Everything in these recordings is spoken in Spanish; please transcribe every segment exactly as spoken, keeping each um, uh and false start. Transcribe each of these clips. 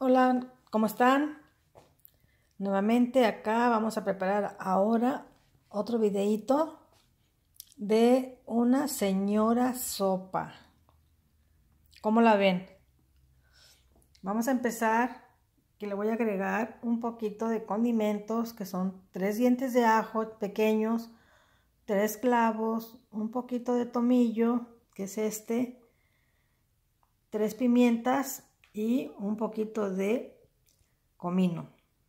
Hola, ¿cómo están? Nuevamente acá vamos a preparar ahora otro videito de una señora sopa. ¿Cómo la ven? Vamos a empezar que le voy a agregar un poquito de condimentos que son tres dientes de ajo pequeños, tres clavos, un poquito de tomillo, que es este, tres pimientas y un poquito de comino.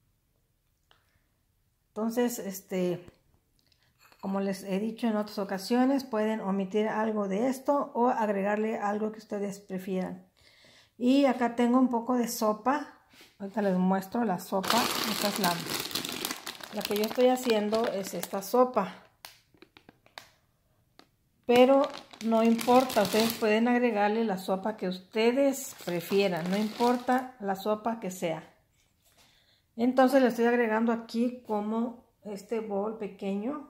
Entonces, este, como les he dicho en otras ocasiones, pueden omitir algo de esto o agregarle algo que ustedes prefieran. Y acá tengo un poco de sopa. Ahorita les muestro la sopa. Esta es la, la que yo estoy haciendo, es esta sopa. Pero no importa, ustedes pueden agregarle la sopa que ustedes prefieran. No importa la sopa que sea. Entonces le estoy agregando aquí como este bol pequeño.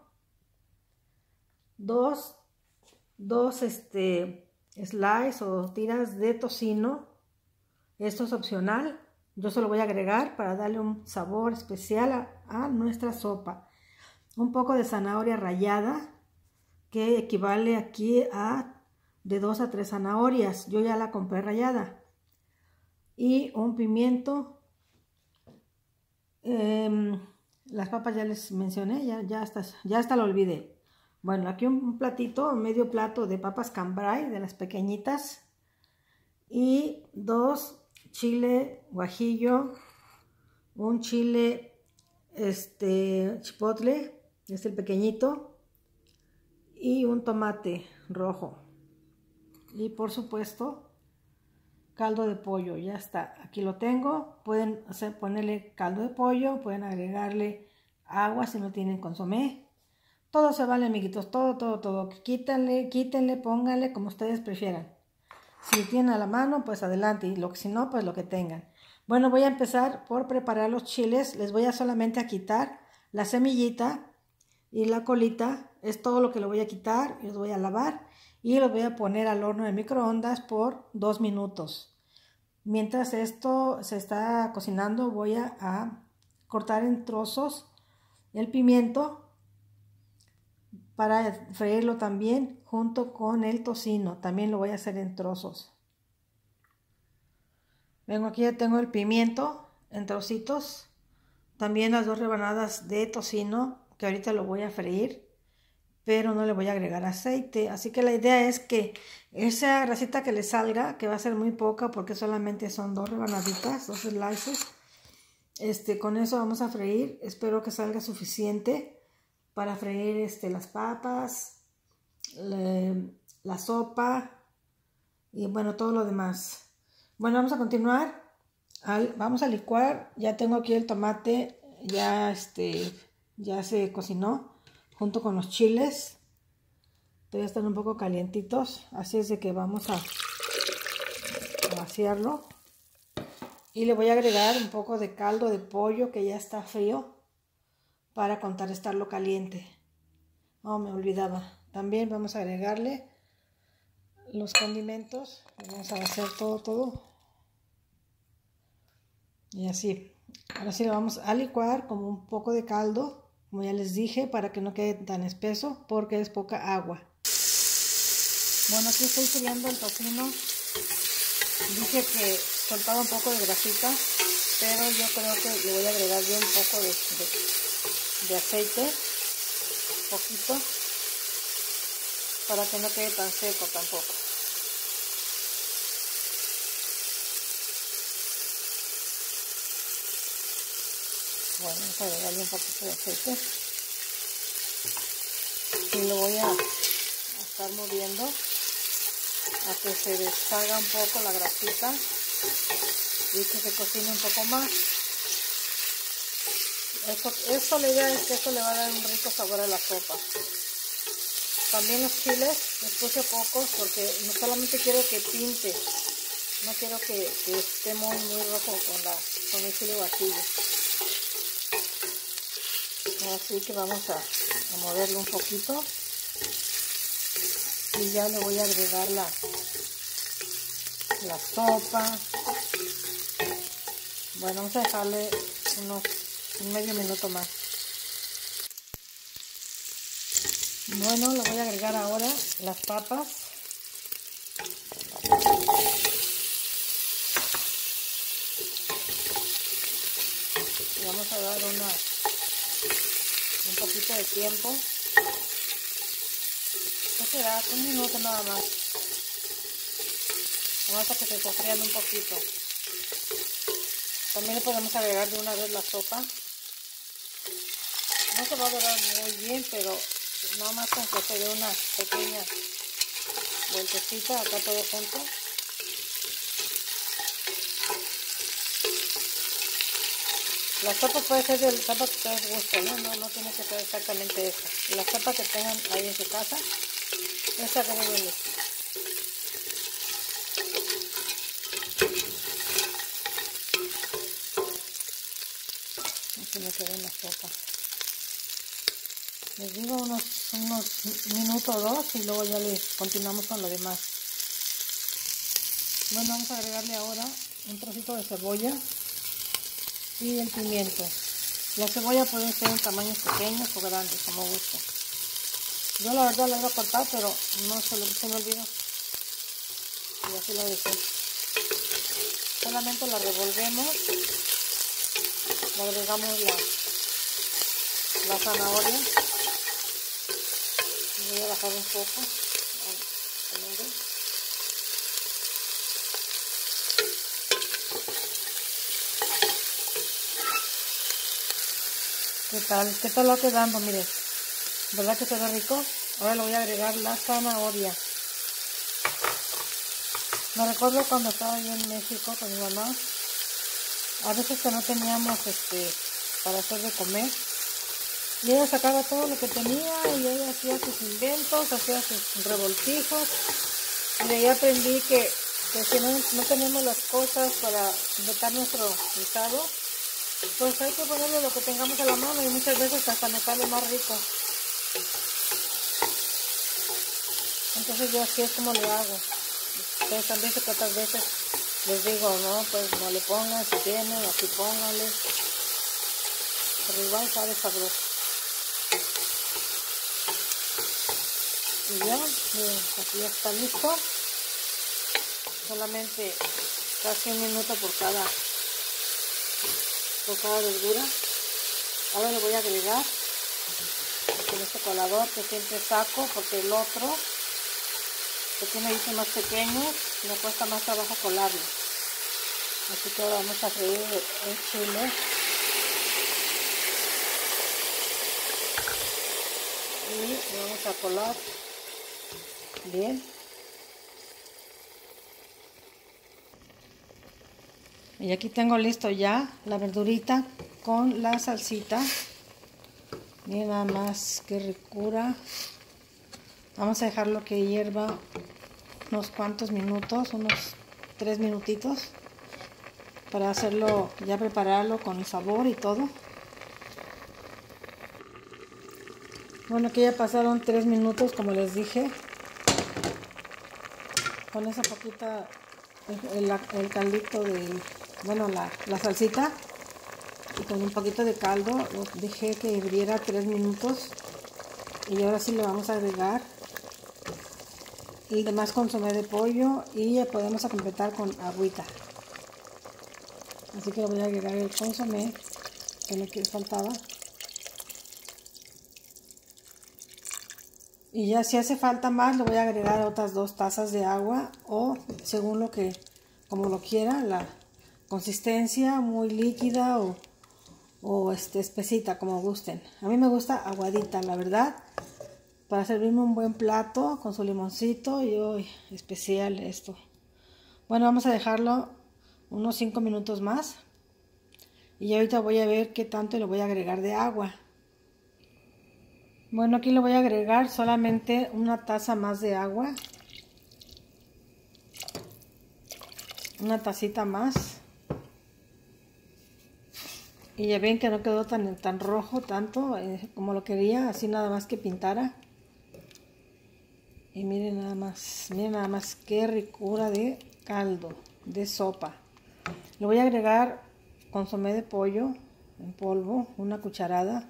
Dos, dos este, slices o tiras de tocino. Esto es opcional. Yo se lo voy a agregar para darle un sabor especial a, a nuestra sopa. Un poco de zanahoria rallada, que equivale aquí a de dos a tres zanahorias. Yo ya la compré rallada. Y un pimiento. Eh, las papas ya les mencioné, ya, ya, hasta, ya hasta lo olvidé. Bueno, aquí un platito, medio plato de papas cambray, de las pequeñitas. Y dos chile guajillo, un chile este chipotle, es el pequeñito, y un tomate rojo. Y por supuesto, caldo de pollo, ya está. Aquí lo tengo. Pueden hacer, ponerle caldo de pollo, pueden agregarle agua si no tienen consomé. Todo se vale, amiguitos, todo, todo, todo. Quítenle, quítenle, pónganle como ustedes prefieran. Si lo tienen a la mano, pues adelante. Y lo que si no, pues lo que tengan. Bueno, voy a empezar por preparar los chiles. Les voy a solamente a quitar la semillita y la colita. Es todo lo que le voy a quitar. Los voy a lavar y los voy a poner al horno de microondas por dos minutos. Mientras esto se está cocinando, voy a, a cortar en trozos el pimiento para freírlo también junto con el tocino. También lo voy a hacer en trozos. Vengo aquí, ya tengo el pimiento en trocitos. También las dos rebanadas de tocino, que ahorita lo voy a freír, pero no le voy a agregar aceite. Así que la idea es que esa grasita que le salga, que va a ser muy poca porque solamente son dos rebanaditas, dos slices, este, con eso vamos a freír. Espero que salga suficiente para freír este, las papas, le, la sopa y bueno, todo lo demás. Bueno, vamos a continuar. Al, vamos a licuar. Ya tengo aquí el tomate, ya, este, ya se cocinó junto con los chiles. Todavía están un poco calientitos, así es de que vamos a, a vaciarlo. Y le voy a agregar un poco de caldo de pollo que ya está frío para contrarrestarlo caliente. Oh, me olvidaba. También vamos a agregarle los condimentos. Vamos a hacer todo, todo. Y así. Ahora sí lo vamos a licuar como un poco de caldo, como ya les dije, para que no quede tan espeso porque es poca agua. Bueno, aquí estoy friendo el tocino. Dije que soltaba un poco de grasita, pero yo creo que le voy a agregar yo un poco de, de, de aceite, poquito, para que no quede tan seco tampoco. Bueno, vamos a agregarle un poquito de aceite y lo voy a, a estar moviendo a que se deshaga un poco la grasita y que se cocine un poco más. Esto, esto la idea es que esto le va a dar un rico sabor a la sopa. También los chiles les puse pocos porque no solamente quiero que pinte, no quiero que, que esté muy, muy rojo con, la, con el chile guajillo. Así que vamos a, a moverlo un poquito y ya le voy a agregar la, la sopa. Bueno, vamos a dejarle unos un medio minuto más. Bueno, le voy a agregar ahora las papas. Y vamos a dar una, un poquito de tiempo. ¿Qué será? Un minuto nada más. Vamos a que se sofrían un poquito. También le podemos agregar de una vez la sopa. No se va a dorar muy bien, pero nada más con que se dé una pequeña vueltecita acá todo junto. La sopa puede ser de la sopa que ustedes gusten, ¿no? No, no tiene que ser exactamente esa. La sopa que tengan ahí en su casa, esa debe venir. Aquí me quedó una sopa. Les digo unos, unos minutos o dos y luego ya les continuamos con lo demás. Bueno, vamos a agregarle ahora un trocito de cebolla y el pimiento. La cebolla puede ser en tamaños pequeños o grandes, como guste. Yo la verdad la voy a cortar, pero no se, lo, se me olvidó. Y así la dejé. Solamente la revolvemos. Le agregamos la, la zanahoria. Voy a bajar un poco. ¿Qué tal? ¿Qué tal va quedando? Mire, ¿verdad que se ve rico? Ahora le voy a agregar la zanahoria. Me recuerdo cuando estaba yo en México con mi mamá. A veces que no teníamos este para hacer de comer. Y ella sacaba todo lo que tenía y ella hacía sus inventos, hacía sus revoltijos. Y de ahí aprendí que, que si no, no tenemos las cosas para inventar nuestro guisado, pues hay que ponerle lo que tengamos a la mano y muchas veces hasta nos sale más rico. Entonces yo así es como le hago. Ustedes también que otras veces les digo, no, pues no le pongan, si tienen, aquí pónganle. Pero igual sabe sabroso. Y ya, miren, aquí ya está listo. Solamente casi un minuto por cada por cada verdura. Ahora le voy a agregar en este colador que siempre saco porque el otro que tiene hitos más pequeños me cuesta más trabajo colarlo. Así que ahora vamos a freír el chile y lo vamos a colar bien. Y aquí tengo listo ya la verdurita con la salsita. Miren nada más qué ricura. Vamos a dejarlo que hierva unos cuantos minutos, unos tres minutitos, para hacerlo, ya prepararlo con el sabor y todo. Bueno, aquí ya pasaron tres minutos, como les dije. Con esa poquita, el, el, el caldito de, bueno, la, la salsita. Y con un poquito de caldo, lo dejé que hirviera tres minutos. Y ahora sí le vamos a agregar el demás consomé de pollo y ya podemos completar con agüita. Así que le voy a agregar el consomé que me faltaba. Y ya si hace falta más, le voy a agregar otras dos tazas de agua o según lo que, como lo quiera, la consistencia muy líquida o, o este, espesita, como gusten. A mí me gusta aguadita, la verdad, para servirme un buen plato con su limoncito y uy, especial esto. Bueno, vamos a dejarlo unos cinco minutos más y ahorita voy a ver qué tanto le voy a agregar de agua. Bueno, aquí le voy a agregar solamente una taza más de agua. Una tacita más. Y ya ven que no quedó tan, tan rojo tanto eh, como lo quería, así nada más que pintara. Y miren nada más, miren nada más qué ricura de caldo, de sopa. Le voy a agregar consomé de pollo en polvo, una cucharada.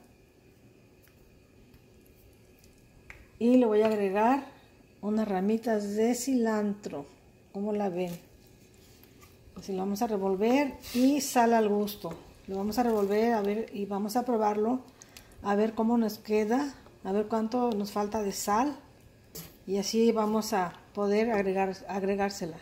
Y le voy a agregar unas ramitas de cilantro, como la ven. Así lo vamos a revolver y sal al gusto. Lo vamos a revolver a ver y vamos a probarlo, a ver cómo nos queda, a ver cuánto nos falta de sal. Y así vamos a poder agregar, agregársela.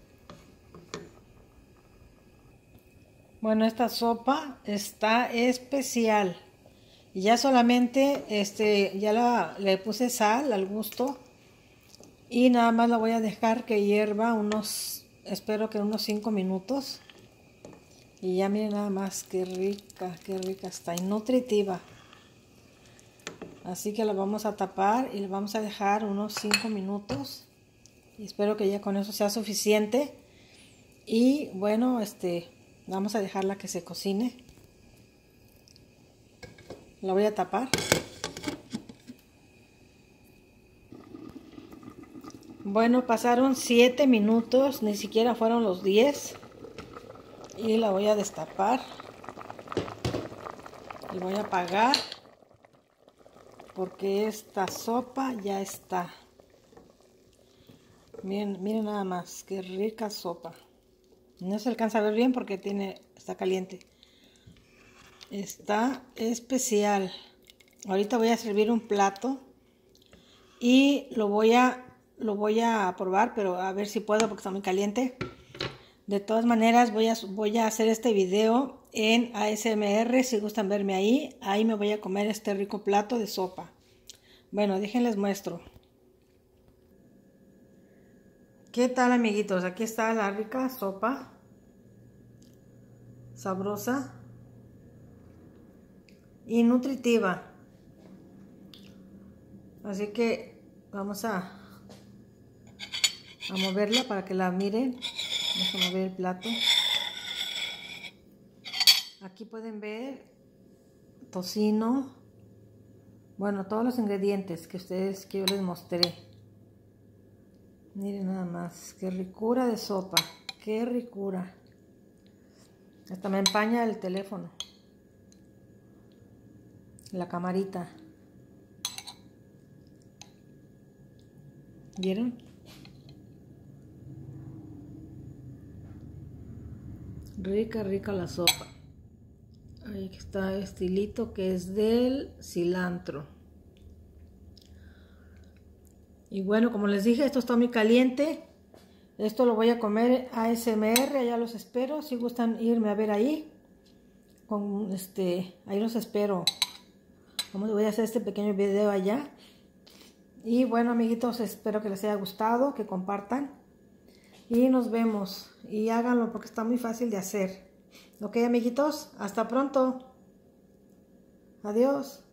Bueno, esta sopa está especial. Y ya solamente, este, ya la, le puse sal al gusto. Y nada más la voy a dejar que hierva unos, espero que unos cinco minutos. Y ya miren nada más qué rica, qué rica está y nutritiva. Así que la vamos a tapar y la vamos a dejar unos cinco minutos. Y espero que ya con eso sea suficiente. Y bueno, este, vamos a dejarla que se cocine. La voy a tapar. Bueno, pasaron siete minutos, ni siquiera fueron los diez. Y la voy a destapar. Y voy a apagar. Porque esta sopa ya está. Miren, miren nada más, qué rica sopa. No se alcanza a ver bien porque tiene, está caliente. Está especial. Ahorita voy a servir un plato y lo voy a lo voy a probar, pero a ver si puedo porque está muy caliente. De todas maneras voy a voy a hacer este video en A S M R, si gustan verme ahí. Ahí me voy a comer este rico plato de sopa. Bueno, déjenles muestro. ¿Qué tal, amiguitos? Aquí está la rica sopa. Sabrosa y nutritiva. Así que vamos a, a moverla para que la miren. Vamos a mover el plato. Aquí pueden ver tocino. Bueno, todos los ingredientes que ustedes que yo les mostré. Miren nada más, qué ricura de sopa, qué ricura. Hasta me empaña el teléfono, la camarita. ¿Vieron? Rica, rica la sopa. Ahí está este hilito que es del cilantro. Y bueno, como les dije, esto está muy caliente. Esto lo voy a comer A S M R, ya los espero. Si gustan irme a ver ahí, con este, ahí los espero. Vamos, voy a hacer este pequeño video allá. Y bueno, amiguitos, espero que les haya gustado, que compartan. Y nos vemos. Y háganlo porque está muy fácil de hacer. Ok, amiguitos, hasta pronto. Adiós.